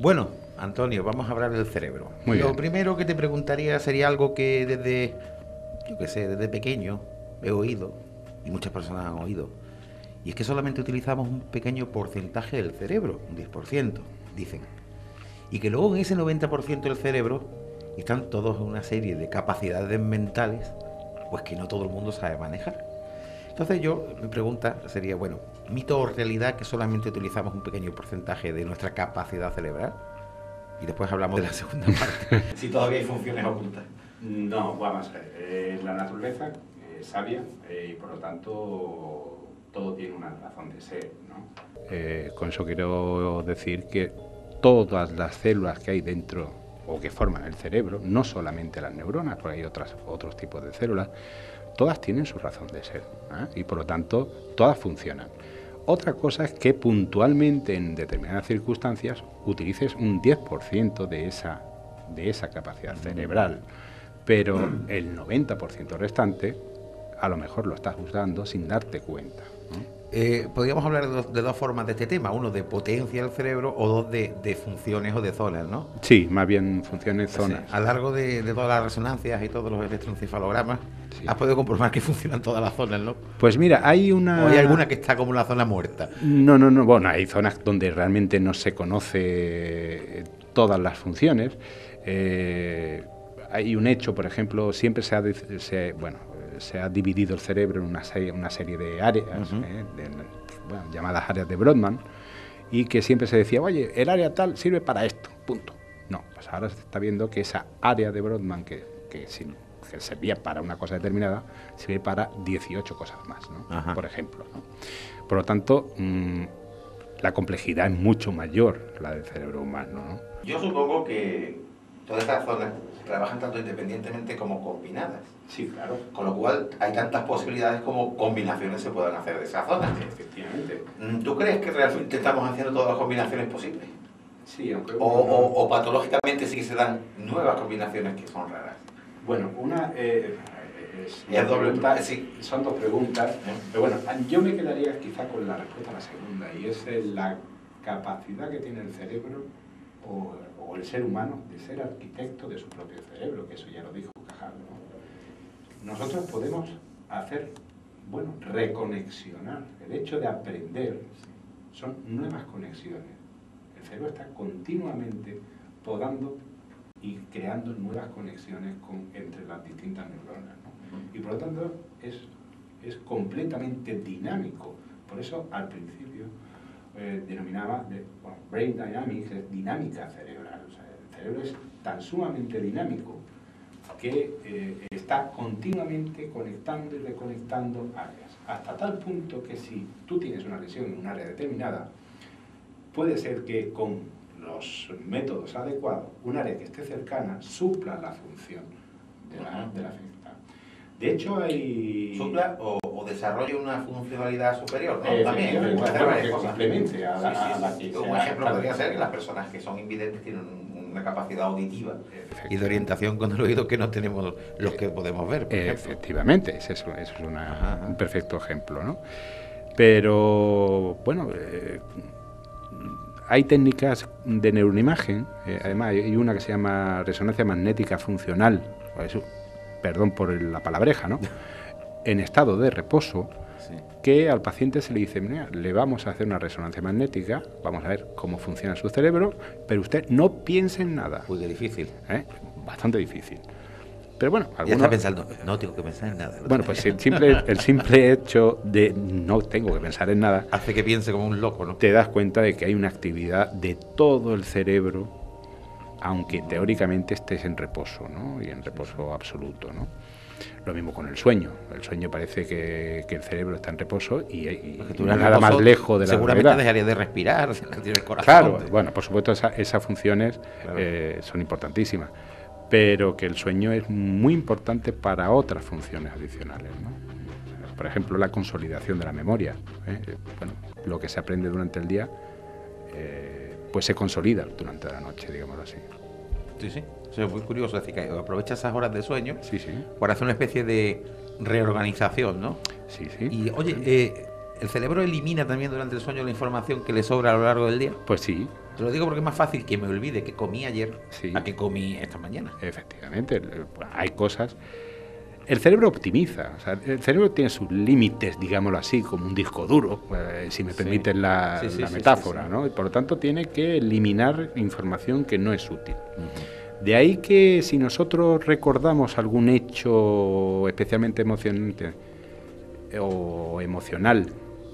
Bueno, Antonio, vamos a hablar del cerebro. Muy Lo bien. primero que te preguntaría sería algo que desde, yo qué sé, desde pequeño he oído, y muchas personas han oído, y es que solamente utilizamos un pequeño porcentaje del cerebro, un 10%, dicen. Y que luego en ese 90% del cerebro están todos una serie de capacidades mentales, pues que no todo el mundo sabe manejar. Entonces mi pregunta sería, bueno, ¿mito o realidad que solamente utilizamos un pequeño porcentaje de nuestra capacidad cerebral? Y después hablamos de la segunda parte. Si todavía hay funciones ocultas. No, vamos a ver. La naturaleza es sabia y por lo tanto todo tiene una razón de ser, ¿no? Con eso quiero decir que todas las células que hay dentro o que forman el cerebro, no solamente las neuronas, porque hay otros tipos de células, todas tienen su razón de ser, ¿eh? Y por lo tanto todas funcionan. Otra cosa es que puntualmente en determinadas circunstancias utilices un 10% de esa capacidad cerebral, pero el 90% restante a lo mejor lo estás usando sin darte cuenta, ¿no? Podríamos hablar de dos formas de este tema, uno de potencia del cerebro o dos de funciones o de zonas, ¿no? Sí, más bien funciones, zonas. Sí, a lo largo de todas las resonancias y todos los electroencefalogramas, Sí. has podido comprobar que funcionan todas las zonas, ¿no? Pues mira, hay ¿O una... hay alguna que está como la zona muerta? No, bueno, hay zonas donde realmente no se conoce todas las funciones. Hay un hecho, por ejemplo, siempre se ha dividido el cerebro en una serie de áreas, llamadas áreas de Brodmann, y que siempre se decía, oye, el área tal sirve para esto, punto. No, pues ahora se está viendo que esa área de Brodmann que servía para una cosa determinada, sirve para 18 cosas más, ¿no? Ajá. Por ejemplo, ¿no? Por lo tanto, la complejidad es mucho mayor, la del cerebro humano, ¿no? Yo supongo que todas estas zonas trabajan tanto independientemente como combinadas. Sí, claro. Con lo cual hay tantas posibilidades como combinaciones se puedan hacer de esas zonas. Efectivamente. ¿Tú crees que realmente estamos haciendo todas las combinaciones posibles? Sí, aunque... O patológicamente sí que se dan nuevas combinaciones que son raras. Bueno, una... Es doble pregunta, sí. Son dos preguntas, pero bueno, yo me quedaría quizá con la respuesta a la segunda, y es la capacidad que tiene el cerebro o el ser humano de ser arquitecto de su propio cerebro, que eso ya lo dijo Cajal, ¿no? Nosotros podemos hacer, bueno, reconexionar. El hecho de aprender son nuevas conexiones. El cerebro está continuamente podando y creando nuevas conexiones entre las distintas neuronas, ¿no? Y por lo tanto es completamente dinámico. Por eso al principio denominaba brain dynamics, es dinámica cerebral. O sea, el cerebro es tan sumamente dinámico que está continuamente conectando y reconectando áreas. Hasta tal punto que si tú tienes una lesión en un área determinada, puede ser que con los métodos adecuados, un área que esté cercana supla la función de la afectada. De hecho, hay... Supla o desarrolle una funcionalidad superior, ¿no? También Efectivamente, puede hacer bueno, varias que cosas. complemente a la que Un sea. ejemplo podría ser que las personas que son invidentes tienen una capacidad auditiva y de orientación con el oído que no tenemos los que podemos ver, por ejemplo. Efectivamente, eso es un perfecto ejemplo, ¿no? Pero, bueno, hay técnicas de neuroimagen, además hay una que se llama resonancia magnética funcional, perdón por la palabreja, ¿no? En estado de reposo, Sí. que al paciente se le dice, mira, le vamos a hacer una resonancia magnética, vamos a ver cómo funciona su cerebro, pero usted no piense en nada. Uy, qué difícil. Bastante difícil. Pero bueno, Ya está pensando, no tengo que pensar en nada. Bueno, pues el simple hecho de no tengo que pensar en nada hace que piense como un loco, ¿no? te das cuenta de que hay una actividad de todo el cerebro, aunque teóricamente estés en reposo, ¿no? Y en reposo absoluto, ¿no? Lo mismo con el sueño. El sueño parece que el cerebro está en reposo y nada más lejos de la seguramente realidad. Dejaría de respirar, el corazón. Claro, bueno, por supuesto esas funciones Claro. son importantísimas, pero que el sueño es muy importante para otras funciones adicionales, ¿no? Por ejemplo, la consolidación de la memoria. Bueno, lo que se aprende durante el día, pues se consolida durante la noche, digámoslo así. Sí, sí. Eso es muy curioso, es decir, que aprovecha esas horas de sueño Sí, sí. para hacer una especie de reorganización, ¿no? Sí, sí. Y, oye, ¿El cerebro elimina también durante el sueño la información que le sobra a lo largo del día? Pues sí. Te lo digo porque es más fácil que me olvide que comí ayer Sí. a que comí esta mañana. Efectivamente, hay cosas. El cerebro optimiza, o sea, el cerebro tiene sus límites, digámoslo así, como un disco duro, si me permiten la metáfora, sí. ¿no? Y por lo tanto tiene que eliminar información que no es útil. De ahí que si nosotros recordamos algún hecho especialmente emocionante o emocional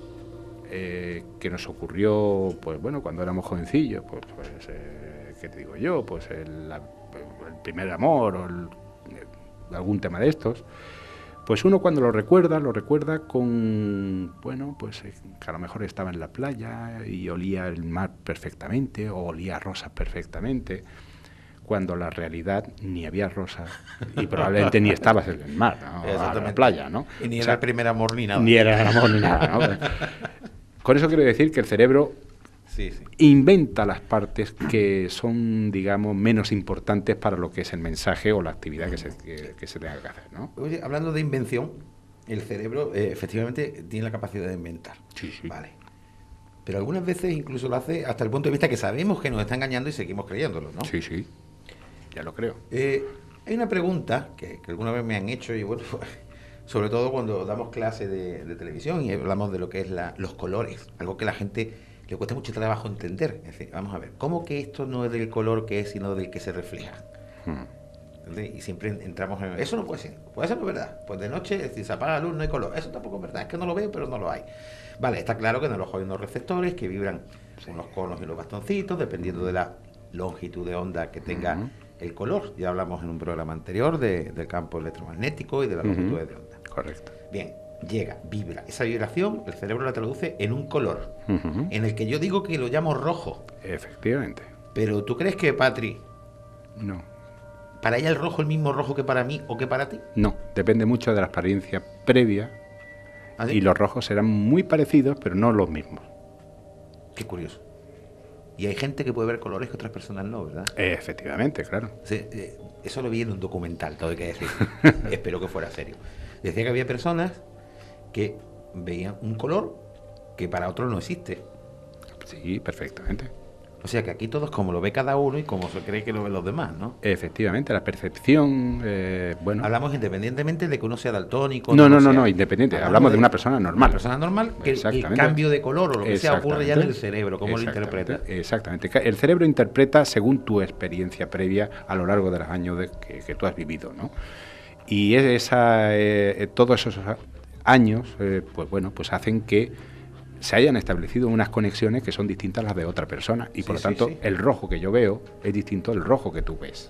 que nos ocurrió, pues bueno, cuando éramos jovencillos, ¿qué te digo yo? Pues el primer amor o algún tema de estos, pues uno cuando lo recuerda con, bueno, pues que a lo mejor estaba en la playa y olía el mar perfectamente o olía a rosas perfectamente, cuando la realidad ni había rosas y probablemente ni estabas en el mar, ¿no? A la playa, ¿no? Y ni era el primer amor ni nada. Ni era el amor ni nada, ¿no? Con eso quiero decir que el cerebro inventa las partes que son, digamos, menos importantes para lo que es el mensaje o la actividad que se tenga que hacer, ¿no? Oye, hablando de invención, el cerebro efectivamente tiene la capacidad de inventar. Sí. Vale. Pero algunas veces incluso lo hace hasta el punto de vista que sabemos que nos está engañando y seguimos creyéndolo, ¿no? Sí. Ya lo creo. Hay una pregunta que alguna vez me han hecho y bueno, sobre todo cuando damos clase de televisión y hablamos de lo que es los colores, algo que a la gente le cuesta mucho trabajo entender. Es decir, vamos a ver, ¿cómo que esto no es del color que es, sino del que se refleja? Y siempre entramos en... Eso no puede ser no es verdad. Pues de noche, si se apaga la luz, no hay color. Eso tampoco es verdad, es que no lo veo, pero no lo hay. Vale, está claro que en el ojo hay unos receptores que vibran unos conos y unos bastoncitos, dependiendo de la longitud de onda que tenga el color. Ya hablamos en un programa anterior del campo electromagnético y de la longitud de onda. Correcto. Bien, llega, vibra. Esa vibración, el cerebro la traduce en un color, en el que yo digo que lo llamo rojo. Efectivamente. Pero ¿tú crees que, Patri, No. para ella el rojo es el mismo rojo que para mí o que para ti? No, depende mucho de la experiencia previa. ¿Ah, sí? Y los rojos serán muy parecidos, pero no los mismos. Qué curioso. Y hay gente que puede ver colores que otras personas no, ¿verdad? Efectivamente, claro. Sí, eso lo vi en un documental, todo hay que decir. Espero que fuera serio. Decía que había personas que veían un color que para otros no existe. Sí, perfectamente. O sea que aquí todo es como lo ve cada uno y como se cree que lo ven los demás, ¿no? Efectivamente, la percepción, bueno... Hablamos independientemente de que uno sea daltónico. No, independiente. Hablamos de una persona normal. Una persona normal, que el cambio de color o lo que sea ocurre ya en el cerebro, ¿cómo lo interpreta? Exactamente. El cerebro interpreta según tu experiencia previa a lo largo de los años que tú has vivido, ¿no? Y todos esos años, pues bueno, pues hacen que se hayan establecido unas conexiones que son distintas a las de otra persona y por lo tanto el rojo que yo veo es distinto al rojo que tú ves.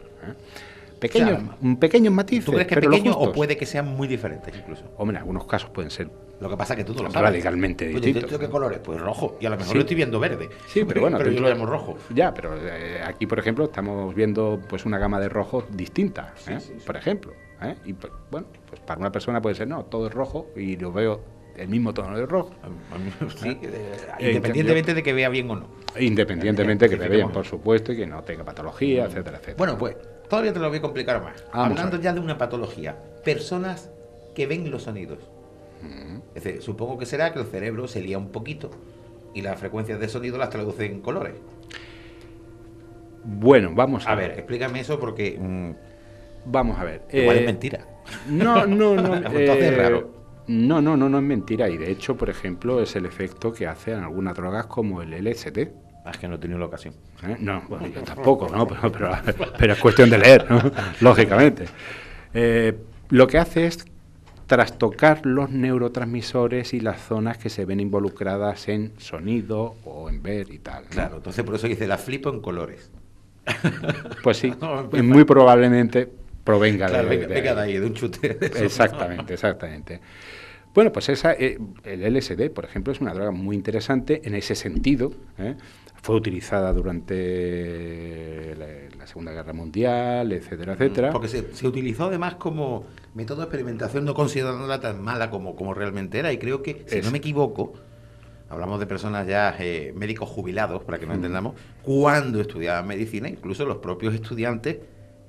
Pequeños matices. ¿Tú crees que es pequeño o puede que sean muy diferentes incluso? Hombre, en algunos casos pueden ser. Lo que pasa es que tú no lo sabes. Radicalmente distintos. ¿Qué colores? Pues rojo. Y a lo mejor lo estoy viendo verde. Sí, pero bueno. Pero yo lo llamo rojo. Ya, pero aquí, por ejemplo, estamos viendo pues una gama de rojos distintas, por ejemplo. Y bueno, pues para una persona puede ser, no, todo es rojo y lo veo el mismo tono de rojo. Sí, independientemente de que vea bien o no. Independientemente de que vea bien, por supuesto, y que no tenga patología, etcétera, etcétera. Bueno, pues todavía te lo voy a complicar más. Hablando ya de una patología, personas que ven los sonidos. Es decir, supongo que será que el cerebro se lía un poquito y las frecuencias de sonido las traduce en colores. Bueno, vamos a ver. Explícame eso porque... vamos a ver. Igual es mentira. No. Entonces es raro. No es mentira. Y de hecho, por ejemplo, es el efecto que hacen algunas drogas como el LSD. Es que no he tenido la ocasión. No, bueno, yo tampoco, ¿no? Pero es cuestión de leer, ¿no? Lógicamente. Lo que hace es trastocar los neurotransmisores y las zonas que se ven involucradas en sonido o en ver y tal, ¿no? Claro, entonces por eso dice la flipo en colores. Pues sí, muy probablemente provenga venga de ahí, de un chute. Exactamente. Bueno, pues el LSD, por ejemplo, es una droga muy interesante en ese sentido. Fue utilizada durante la Segunda Guerra Mundial, etcétera. Porque se utilizó además como método de experimentación, no considerándola tan mala como realmente era. Y creo que, si no me equivoco, hablamos de personas ya médicos jubilados, para que nos entendamos, cuando estudiaban medicina, incluso los propios estudiantes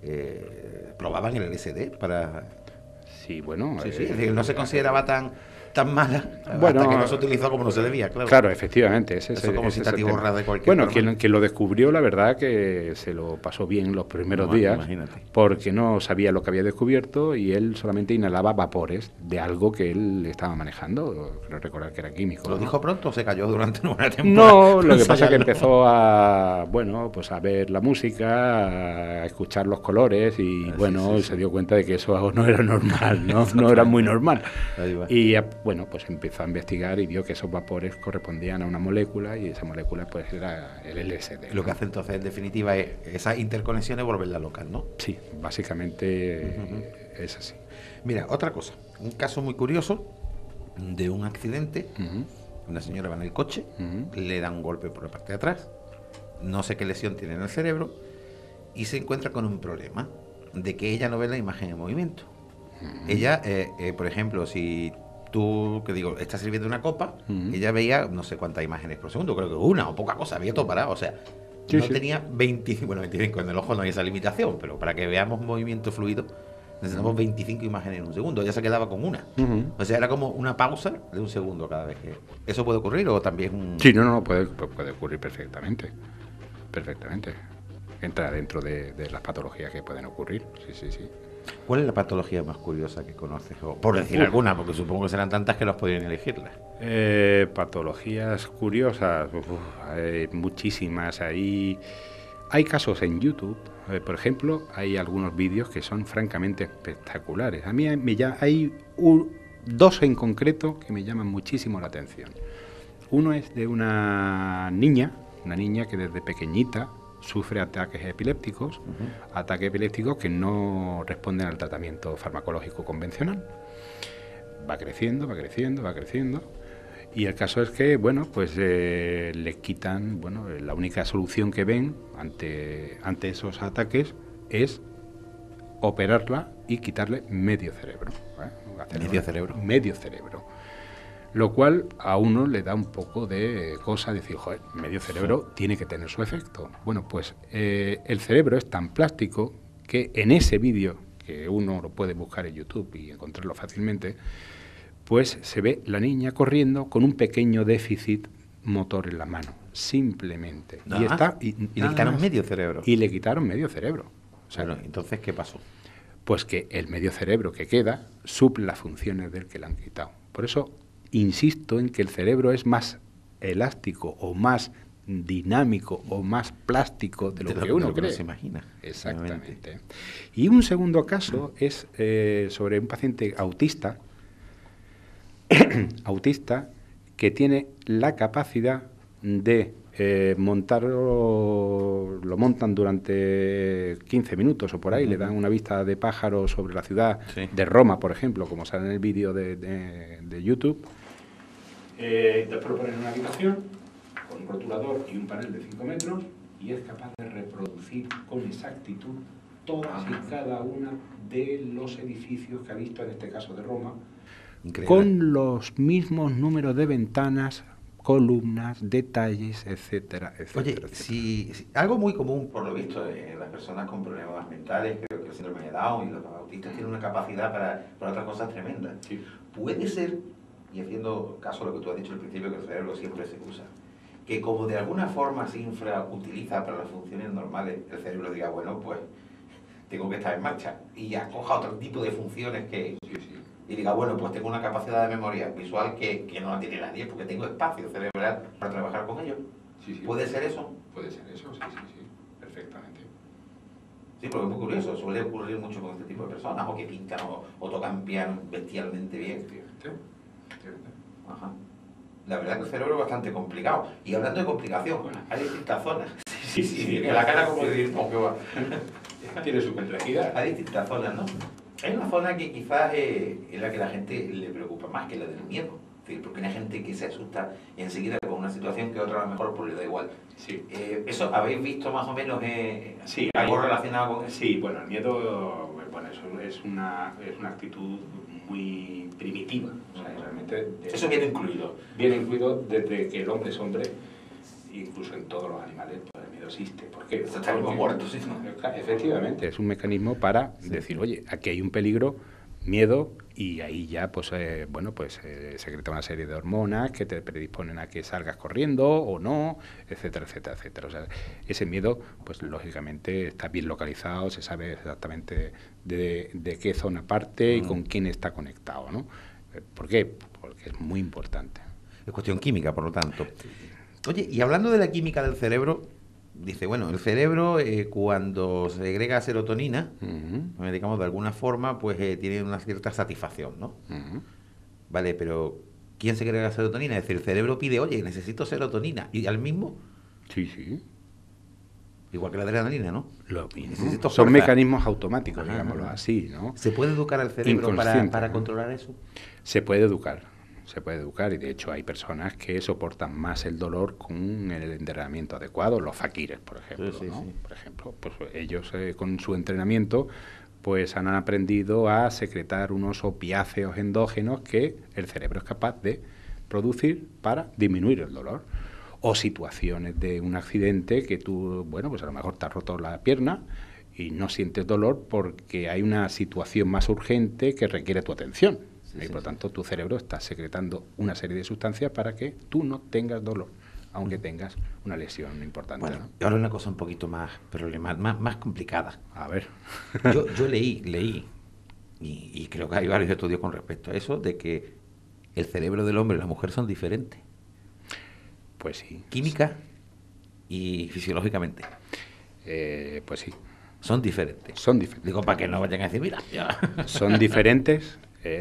probaban el LSD para... Sí, bueno... es decir, no se consideraba tan tan mala Bueno, hasta que no se utilizó como no se debía, claro. Claro, efectivamente. Eso es como si te tema. borras de cualquier Bueno, forma. quien lo descubrió, la verdad que se lo pasó bien los primeros Bueno, días, imagínate. porque no sabía lo que había descubierto y él solamente inhalaba vapores de algo que él estaba manejando. Creo recordar que era químico. ¿Lo ¿no? dijo pronto o se cayó durante una buena temporada? No, lo que pasa es que Ensayarlo. empezó a, bueno, pues a ver la música, a escuchar los colores y bueno, sí. se dio cuenta de que eso no era normal, no era muy normal. Ahí va. Y bueno, pues empezó a investigar y vio que esos vapores correspondían a una molécula y esa molécula pues era el LSD. Lo que hace entonces, en definitiva, es esas interconexiones volverla local, ¿no? Sí, básicamente es así. Mira, otra cosa. Un caso muy curioso de un accidente. Ujú, Una señora va en el coche, ujú. le da un golpe por la parte de atrás, no sé qué lesión tiene en el cerebro y se encuentra con un problema de que ella no ve la imagen en movimiento. Ella, por ejemplo, si tú, que digo, estás sirviendo una copa, ella veía no sé cuántas imágenes por segundo, creo que una o poca cosa, veía todo parado, o sea, Sí, no sí. tenía 25, bueno, 25, en el ojo no hay esa limitación, pero para que veamos movimiento fluido necesitamos 25 imágenes en un segundo, ella se quedaba con una. Ujú. O sea, era como una pausa de un segundo cada vez que... ¿Eso puede ocurrir o también un...? Sí, no, puede ocurrir perfectamente. Perfectamente. Entra dentro de las patologías que pueden ocurrir. Sí, sí, sí. ¿Cuál es la patología más curiosa que conoces? O, por decir alguna, porque supongo que serán tantas que las podrían elegirlas. Patologías curiosas, hay muchísimas. Hay casos en YouTube, por ejemplo, hay algunos vídeos que son francamente espectaculares. A mí hay dos en concreto que me llaman muchísimo la atención. Uno es de una niña que desde pequeñita sufre ataques epilépticos, ataques epilépticos que no responden al tratamiento farmacológico convencional. Va creciendo, va creciendo, va creciendo. Y el caso es que, bueno, pues le quitan, bueno, la única solución que ven ante esos ataques es operarla y quitarle medio cerebro. ¿Medio cerebro? Medio cerebro. Lo cual a uno le da un poco de cosa decir, joder, medio cerebro tiene que tener su efecto. Bueno, pues el cerebro es tan plástico que en ese vídeo, que uno lo puede buscar en YouTube y encontrarlo fácilmente, pues se ve la niña corriendo con un pequeño déficit motor en la mano, simplemente. Y le quitaron medio cerebro. Y le quitaron medio cerebro. O sea, bueno, entonces, ¿qué pasó? Pues que el medio cerebro que queda suple las funciones del que le han quitado. Por eso insisto en que el cerebro es más elástico o más dinámico o más plástico de lo que uno cree. No se imagina. Exactamente. Realmente. Y un segundo caso es sobre un paciente autista que tiene la capacidad de lo montan durante 15 minutos o por ahí, le dan una vista de pájaro sobre la ciudad de Roma, por ejemplo, como sale en el vídeo de YouTube. Después lo ponen en una habitación con un rotulador y un panel de 5 metros y es capaz de reproducir con exactitud todas y cada una de los edificios que ha visto, en este caso de Roma. Increíble. Con los mismos números de ventanas, columnas, detalles, etcétera, etcétera. Oye, etcétera. Si algo muy común, por lo visto, en las personas con problemas mentales, creo que el síndrome de Down y los autistas tienen una capacidad para otras cosas tremendas. Sí. Puede ser, y haciendo caso a lo que tú has dicho al principio, que el cerebro siempre se usa, que como de alguna forma se infrautiliza para las funciones normales, el cerebro diga, bueno, pues tengo que estar en marcha, y acoja otro tipo de funciones que... Y diga, bueno, pues tengo una capacidad de memoria visual que no la tiene nadie, porque tengo espacio cerebral para trabajar con ello. Sí, sí. ¿Puede ser eso? Puede ser eso, sí, perfectamente. Sí, porque es muy curioso, suele ocurrir mucho con este tipo de personas, o que pintan o tocan piano bestialmente bien. Ajá. La verdad que el cerebro es bastante complicado. Y hablando de complicación, hay distintas zonas. Sí, la cara como decir, que va. Tiene su complejidad. Hay distintas zonas, ¿no? Hay una zona que quizás es la que la gente le preocupa más, que la del miedo. Es decir, porque hay gente que se asusta enseguida con una situación que otra a lo mejor pues le da igual. Sí. ¿Eso habéis visto más o menos sí, algo relacionado con eso? Sí, bueno, el miedo, bueno, eso es una actitud muy primitiva. O sea, realmente eso viene incluido. Viene incluido desde que el hombre es hombre, incluso en todos los animales, pues el miedo existe. ¿Por qué? Estamos muertos, ¿sí? Efectivamente, es un mecanismo para decir, oye, aquí hay un peligro Miedo, y ahí ya pues secreta una serie de hormonas que te predisponen a que salgas corriendo o no, etcétera, etcétera, etcétera. O sea, ese miedo, pues lógicamente está bien localizado, se sabe exactamente de qué zona parte y con quién está conectado, ¿no? ¿Por qué? Porque es muy importante. Es cuestión química, por lo tanto. Oye, y hablando de la química del cerebro, dice, bueno, el cerebro cuando segrega serotonina, digamos de alguna forma, pues tiene una cierta satisfacción, ¿no? Vale, pero ¿quién segrega serotonina? Es decir, el cerebro pide, oye, necesito serotonina, y al mismo, Sí. igual que la adrenalina, ¿no? Lo mismo. Necesito Son fuerza. mecanismos automáticos, digámoslo así, ¿no? ¿Se puede educar al cerebro para ¿no? controlar eso? Se puede educar, y de hecho hay personas que soportan más el dolor con el entrenamiento adecuado, los fakires, por ejemplo, Sí. Por ejemplo, pues ellos con su entrenamiento pues han aprendido a secretar unos opiáceos endógenos que el cerebro es capaz de producir para disminuir el dolor. O situaciones de un accidente que tú, bueno, pues a lo mejor te has roto la pierna y no sientes dolor porque hay una situación más urgente que requiere tu atención. Y por lo tanto, tu cerebro está secretando una serie de sustancias para que tú no tengas dolor, aunque tengas una lesión importante. Bueno, ¿no? y ahora una cosa un poquito más más complicada. A ver. Yo leí, y creo que hay varios estudios con respecto a eso, de que el cerebro del hombre y la mujer son diferentes. Pues sí. Química y fisiológicamente. Pues sí. Son diferentes. Son diferentes. Digo, para que no vayan a decir, mira, ya. Son diferentes,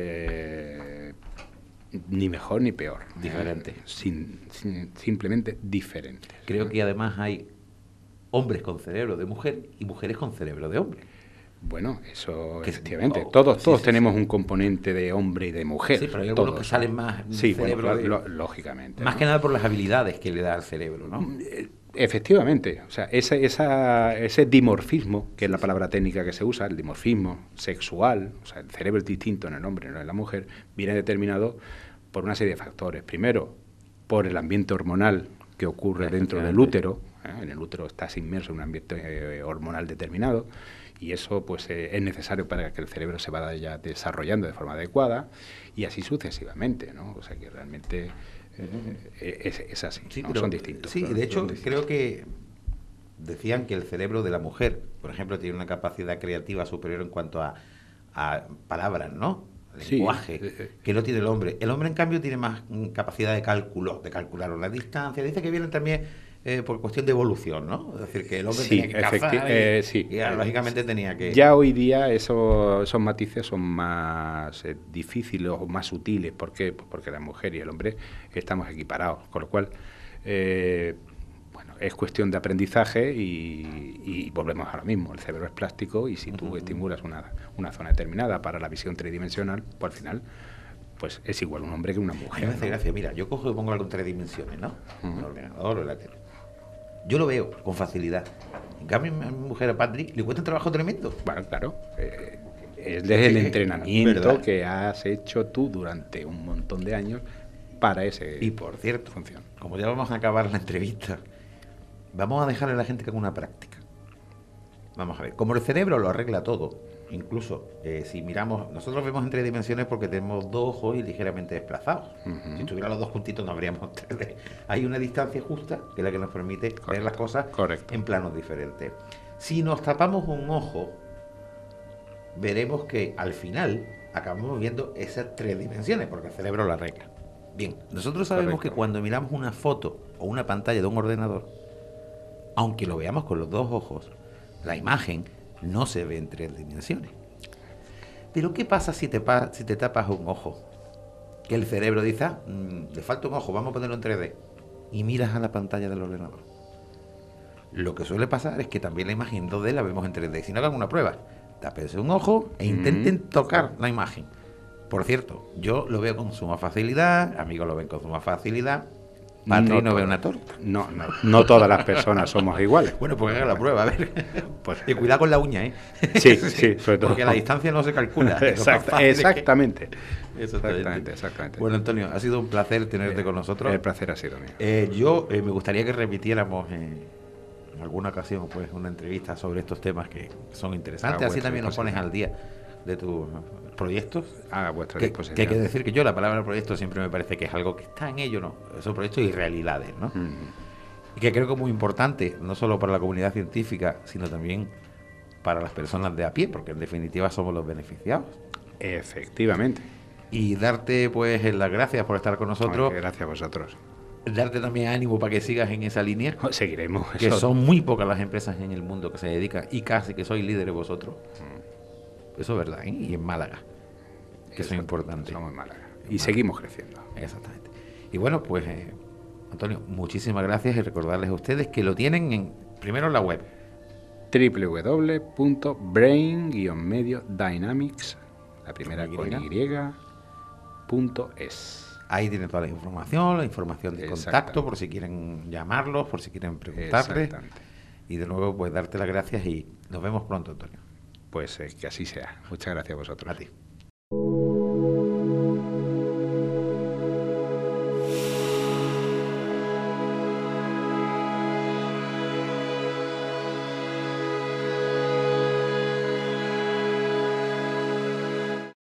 ni mejor ni peor. Diferentes. Simplemente diferentes. Creo que además hay hombres con cerebro de mujer y mujeres con cerebro de hombre. Bueno, eso Que efectivamente. oh, Todos sí, tenemos sí. un componente de hombre y de mujer. Sí, pero hay algunos todos. que salen más Sí, cerebro bueno, de- lógicamente. más ¿no? que nada por las habilidades que le da al cerebro, ¿no? Efectivamente, o sea, ese dimorfismo, que es la palabra técnica que se usa, el dimorfismo sexual, o sea, el cerebro es distinto en el hombre y no en la mujer, viene determinado por una serie de factores. Primero, por el ambiente hormonal que ocurre dentro del útero. En el útero estás inmerso en un ambiente hormonal determinado y eso pues es necesario para que el cerebro se vaya desarrollando de forma adecuada y así sucesivamente, ¿no? O sea que realmente es así, Sí, ¿no? pero- Son distintos. Sí, claro, de hecho, son distintos. creo que decían que el cerebro de la mujer, por ejemplo, tiene una capacidad creativa superior en cuanto a palabras, ¿no? Sí, Lenguaje, que no tiene el hombre. El hombre, en cambio, tiene más capacidad de cálculo, de calcular la distancia. Dice que vienen también por cuestión de evolución, ¿no? Es decir, que el hombre Sí, tenía que cazar sí. y lógicamente tenía que... Ya hoy día esos matices son más difíciles o más sutiles. ¿Por qué? Pues porque la mujer y el hombre estamos equiparados, con lo cual bueno, es cuestión de aprendizaje y volvemos a lo mismo. El cerebro es plástico y si tú estimulas una zona determinada para la visión tridimensional, pues al final pues es igual un hombre que una A mí mujer. me hace ¿no? gracia, mira, yo cojo y pongo algo en 3 dimensiones, ¿no? El ordenador o en la tele. Yo lo veo con facilidad. En cambio, a mi mujer, a Patri, le cuesta un trabajo tremendo. Bueno, claro. Es el entrenamiento ¿verdad? que has hecho tú durante un montón de años para ese Y por cierto, función. como ya vamos a acabar la entrevista, vamos a dejarle a la gente que haga una práctica. Vamos a ver, como el cerebro lo arregla todo, incluso si miramos, nosotros vemos en 3 dimensiones porque tenemos 2 ojos y ligeramente desplazados. Si tuvieran los 2 juntitos no habríamos 3D. Hay una distancia justa que es la que nos permite ver las cosas correcto. en planos diferentes. Si nos tapamos un ojo, veremos que al final acabamos viendo esas 3 dimensiones porque el cerebro lo arregla. Bien, nosotros sabemos Correcto. que cuando miramos una foto o una pantalla de un ordenador, aunque lo veamos con los 2 ojos, la imagen no se ve en 3 dimensiones. Pero ¿qué pasa si te tapas un ojo? Que el cerebro dice, le falta un ojo, vamos a ponerlo en 3D. Y miras a la pantalla del ordenador. Lo que suele pasar es que también la imagen en 2D la vemos en 3D. Si no, hagan una prueba. Tápense un ojo e intenten tocar la imagen. Por cierto, yo lo veo con suma facilidad, amigos lo ven con suma facilidad. Patri no ve una torta. No todas las personas somos iguales. Bueno, pues haga la prueba, a ver. Pues, Y cuidado con la uña, ¿eh? sí, sobre todo. Porque la distancia no se calcula. Es lo más fácil. Exactamente. Exactamente. Exactamente. Bueno, Antonio, ha sido un placer tenerte con nosotros. El placer ha sido mío. Yo me gustaría que repitiéramos en alguna ocasión pues una entrevista sobre estos temas que son interesantes. Ah, Así bueno, también sí, nos pones posible. al día de tus proyectos. A vuestra Que disposición. hay que decir que yo la palabra proyecto siempre me parece que es algo que está en ello, ¿no? Esos proyectos y realidades, ¿no? Y que creo que es muy importante, no solo para la comunidad científica, sino también para las personas de a pie, porque en definitiva somos los beneficiados. Efectivamente. Y darte pues las gracias por estar con nosotros, Ay, gracias a vosotros. darte también ánimo para que sigas en esa línea, Seguiremos. que eso. son muy pocas las empresas en el mundo que se dedican, y casi que sois líderes vosotros. Eso es verdad, ¿eh? Y en Málaga, que eso es importante. Somos en Málaga. Y seguimos creciendo. Exactamente. Y bueno, pues Antonio, muchísimas gracias, y recordarles a ustedes que lo tienen primero en la web. www.brain-mediodynamics, la primera con y.es. Ahí tienen toda la información de contacto, por si quieren llamarlos, por si quieren preguntarles. Exactamente. Y de nuevo, pues darte las gracias y nos vemos pronto, Antonio. Pues que así sea. Muchas gracias a vosotros. A ti.